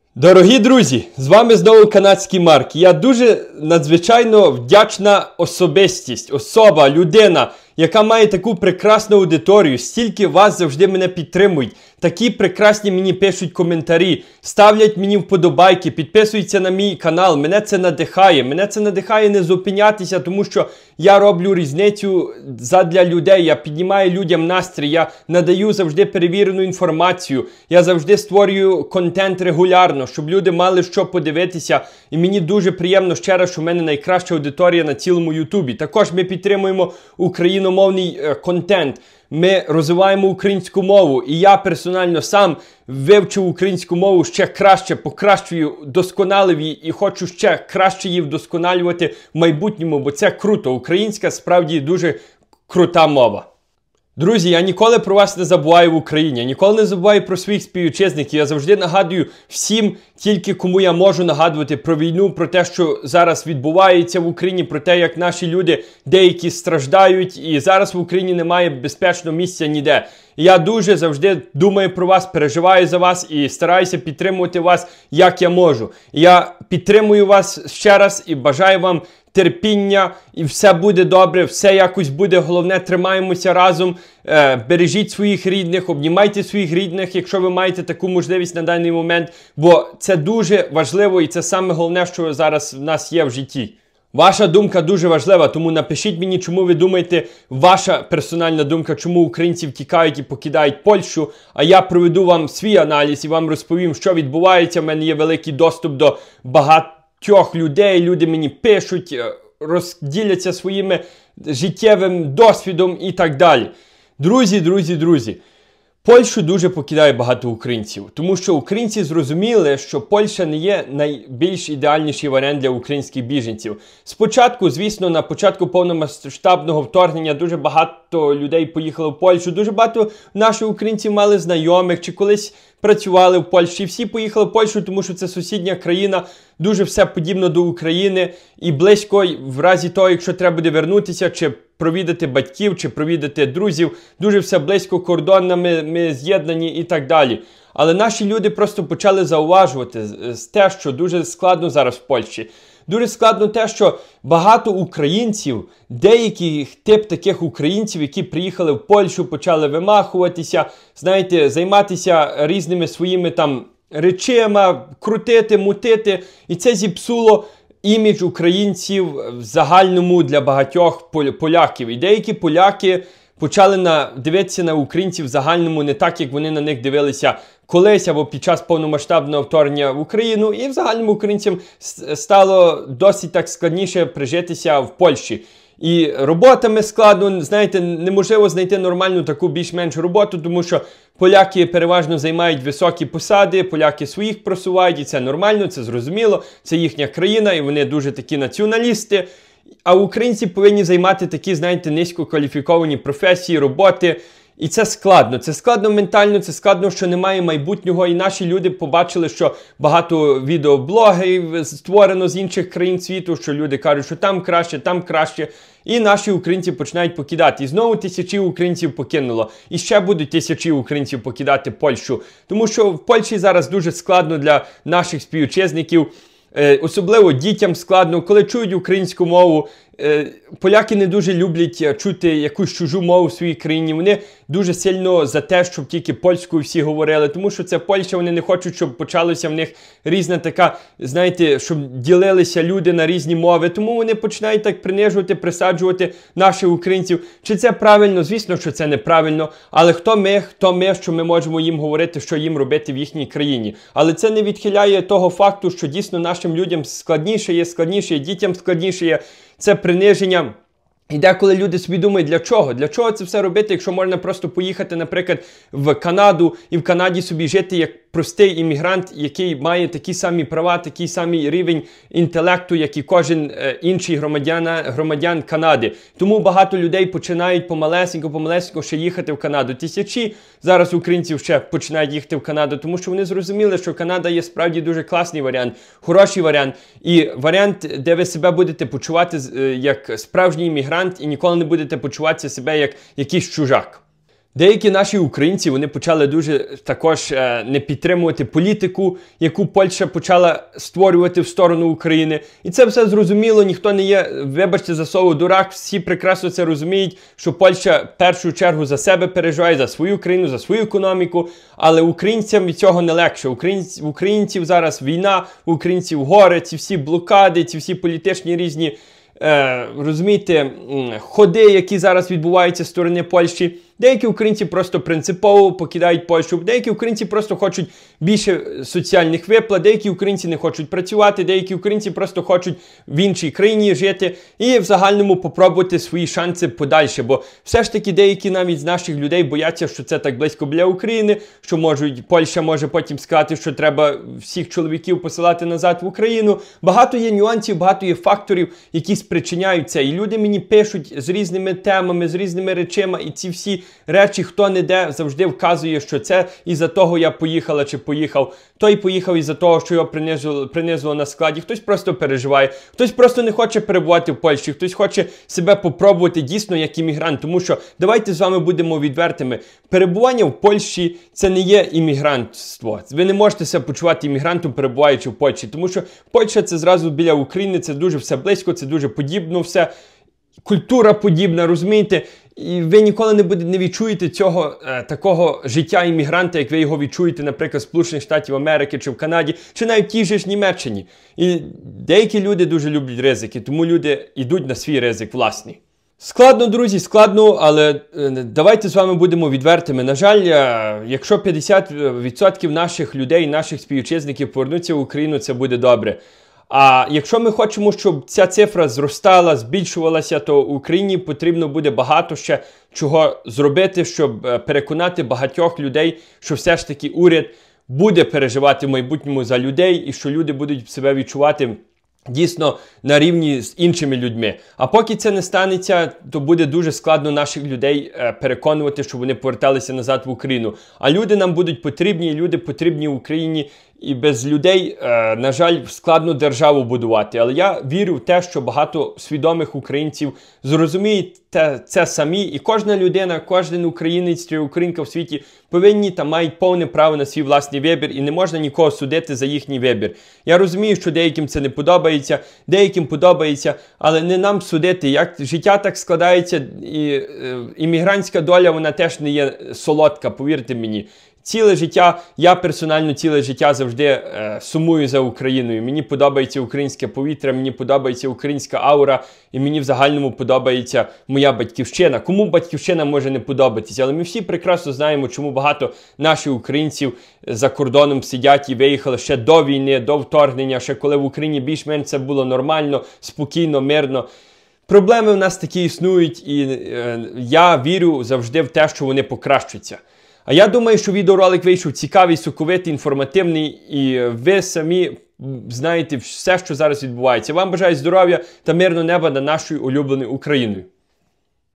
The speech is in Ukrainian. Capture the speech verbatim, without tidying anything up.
Дорогі друзі, з вами знову канадський Марк. Я дуже надзвичайно вдячна особистість, особа, людина, яка має таку прекрасну аудиторію. Стільки вас завжди мене підтримують. Такі прекрасні мені пишуть коментарі, ставлять мені вподобайки, підписуються на мій канал. Мене це надихає. Мене це надихає не зупинятися, тому що я роблю різницю задля людей. Я піднімаю людям настрій, я надаю завжди перевірену інформацію. Я завжди створюю контент регулярно, щоб люди мали що подивитися. І мені дуже приємно ще раз, що в мене найкраща аудиторія на цілому Ютубі. Також ми підтримуємо україномовний е, контент. Ми розвиваємо українську мову, і я персонально сам вивчив українську мову ще краще, покращую, досконалив її і хочу ще краще її вдосконалювати в майбутньому, бо це круто. Українська справді дуже крута мова. Друзі, я ніколи про вас не забуваю в Україні, я ніколи не забуваю про своїх співвітчизників. Я завжди нагадую всім, тільки кому я можу нагадувати про війну, про те, що зараз відбувається в Україні, про те, як наші люди деякі страждають, і зараз в Україні немає безпечного місця ніде. І я дуже завжди думаю про вас, переживаю за вас і стараюся підтримувати вас, як я можу. І я підтримую вас ще раз і бажаю вам терпіння, і все буде добре, все якось буде. Головне, тримаємося разом, е, бережіть своїх рідних, обнімайте своїх рідних, якщо ви маєте таку можливість на даний момент, бо це дуже важливо і це саме головне, що зараз в нас є в житті. Ваша думка дуже важлива, тому напишіть мені, чому ви думаєте, ваша персональна думка, чому українці втікають і покидають Польщу, а я проведу вам свій аналіз і вам розповім, що відбувається. У мене є великий доступ до багатьох людей, люди мені пишуть, розділяться своїми життєвим досвідом і так далі. Друзі, друзі, друзі. Польщу дуже покидає багато українців, тому що українці зрозуміли, що Польща не є найбільш ідеальніший варіант для українських біженців. Спочатку, звісно, на початку повномасштабного вторгнення дуже багато людей поїхало в Польщу, дуже багато наших українців мали знайомих чи колись працювали в Польщі. Всі поїхали в Польщу, тому що це сусідня країна, дуже все подібно до України і близько, в разі того, якщо треба буде вернутися, чи провідати батьків, чи провідати друзів, дуже все близько, кордонами ми з'єднані і так далі. Але наші люди просто почали зауважувати те, що дуже складно зараз в Польщі. Дуже складно те, що багато українців, деякий тип таких українців, які приїхали в Польщу, почали вимахуватися, знаєте, займатися різними своїми там речима, крутити, мутити. І це зіпсуло імідж українців в загальному для багатьох поляків. І деякі поляки почали на, дивитися на українців в загальному не так, як вони на них дивилися колись або під час повномасштабного вторгнення в Україну. І в загальному українцям стало досить так складніше прижитися в Польщі. І роботами складно, знаєте, неможливо знайти нормальну таку більш-менш роботу, тому що поляки переважно займають високі посади, поляки своїх просувають, і це нормально, це зрозуміло, це їхня країна, і вони дуже такі націоналісти. А українці повинні займати такі, знаєте, низькокваліфіковані професії, роботи. І це складно. Це складно ментально, це складно, що немає майбутнього. І наші люди побачили, що багато відеоблогерів створено з інших країн світу, що люди кажуть, що там краще, там краще. І наші українці починають покидати. І знову тисячі українців покинуло. І ще будуть тисячі українців покидати Польщу. Тому що в Польщі зараз дуже складно для наших співвітчизників. Особливо дітям складно, коли чують українську мову. Поляки не дуже люблять чути якусь чужу мову в своїй країні. Вони дуже сильно за те, щоб тільки польською всі говорили, тому що це Польща, вони не хочуть, щоб почалося в них різна така, знаєте, щоб ділилися люди на різні мови. Тому вони починають так принижувати, присаджувати наших українців. Чи це правильно? Звісно, що це неправильно. Але хто ми, хто ми, що ми можемо їм говорити, що їм робити в їхній країні. Але це не відхиляє того факту, що дійсно нашим людям складніше є, складніше є, дітям складніше є. Це приниження. І деколи люди собі думають, для чого? Для чого це все робити, якщо можна просто поїхати, наприклад, в Канаду і в Канаді собі жити як простий іммігрант, який має такі самі права, такий самий рівень інтелекту, як і кожен е, інший громадян, громадян Канади. Тому багато людей починають помалесенько, помалесенько ще їхати в Канаду. Тисячі зараз українців ще починають їхати в Канаду, тому що вони зрозуміли, що Канада є справді дуже класний варіант, хороший варіант. І варіант, де ви себе будете почувати е, як справжній іммігрант і ніколи не будете почуватися себе як якийсь чужак. Деякі наші українці, вони почали дуже також е, не підтримувати політику, яку Польща почала створювати в сторону України. І це все зрозуміло, ніхто не є, вибачте за слово, дурак, всі прекрасно це розуміють, що Польща в першу чергу за себе переживає, за свою країну, за свою економіку, але українцям від цього не легше. Українців, українців зараз війна, українців горе, ці всі блокади, ці всі політичні різні, е, розумієте, ходи, які зараз відбуваються з сторони Польщі. Деякі українці просто принципово покидають Польщу, деякі українці просто хочуть більше соціальних виплат, деякі українці не хочуть працювати, деякі українці просто хочуть в іншій країні жити і в загальному попробувати свої шанси подальше, бо все ж таки деякі навіть з наших людей бояться, що це так близько біля України, що можуть, Польща може потім сказати, що треба всіх чоловіків посилати назад в Україну. Багато є нюансів, багато є факторів, які спричиняють це. І люди мені пишуть з різними темами, з різними речами, і ці всі речі, хто не де, завжди вказує, що це із-за того я поїхала чи поїхав. Той поїхав із-за того, що його принизило, принизило на складі. Хтось просто переживає, хтось просто не хоче перебувати в Польщі, хтось хоче себе попробувати дійсно як іммігрант. Тому що, давайте з вами будемо відвертими, перебування в Польщі – це не є іммігрантство. Ви не можете себе почувати іммігрантом, перебуваючи в Польщі. Тому що Польща – це зразу біля України, це дуже все близько, це дуже подібно все. Культура подібна, розумієте? І ви ніколи не будете, не відчуєте цього е, такого життя іммігранта, як ви його відчуєте, наприклад, в Сполучених Штатів Америки чи в Канаді, чи навіть в тій же ж Німеччині. І деякі люди дуже люблять ризики, тому люди йдуть на свій ризик власний. Складно, друзі, складно, але е, давайте з вами будемо відвертими. На жаль, е, якщо п'ятдесят відсотків наших людей, наших співвітчизників повернуться в Україну, це буде добре. А якщо ми хочемо, щоб ця цифра зростала, збільшувалася, то Україні потрібно буде багато ще чого зробити, щоб переконати багатьох людей, що все ж таки уряд буде переживати в майбутньому за людей і що люди будуть себе відчувати дійсно на рівні з іншими людьми. А поки це не станеться, то буде дуже складно наших людей переконувати, щоб вони поверталися назад в Україну. А люди нам будуть потрібні, люди потрібні в Україні. І без людей, е, на жаль, складно державу будувати. Але я вірю в те, що багато свідомих українців зрозуміють те, це самі. І кожна людина, кожен українець чи українка в світі повинні та мають повне право на свій власний вибір. І не можна нікого судити за їхній вибір. Я розумію, що деяким це не подобається, деяким подобається, але не нам судити. Як життя так складається, і е, іммігрантська доля, вона теж не є солодка, повірте мені. Ціле життя, я персонально ціле життя завжди е, сумую за Україною. Мені подобається українське повітря, мені подобається українська аура, і мені в загальному подобається моя батьківщина. Кому батьківщина може не подобатися? Але ми всі прекрасно знаємо, чому багато наших українців за кордоном сидять і виїхали ще до війни, до вторгнення, ще коли в Україні більш-менш це було нормально, спокійно, мирно. Проблеми в нас такі існують, і е, я вірю завжди в те, що вони покращаться. А я думаю, що відеоролик вийшов цікавий, соковитий, інформативний, і ви самі знаєте все, що зараз відбувається. Вам бажаю здоров'я та мирного неба над нашою улюбленою Україною.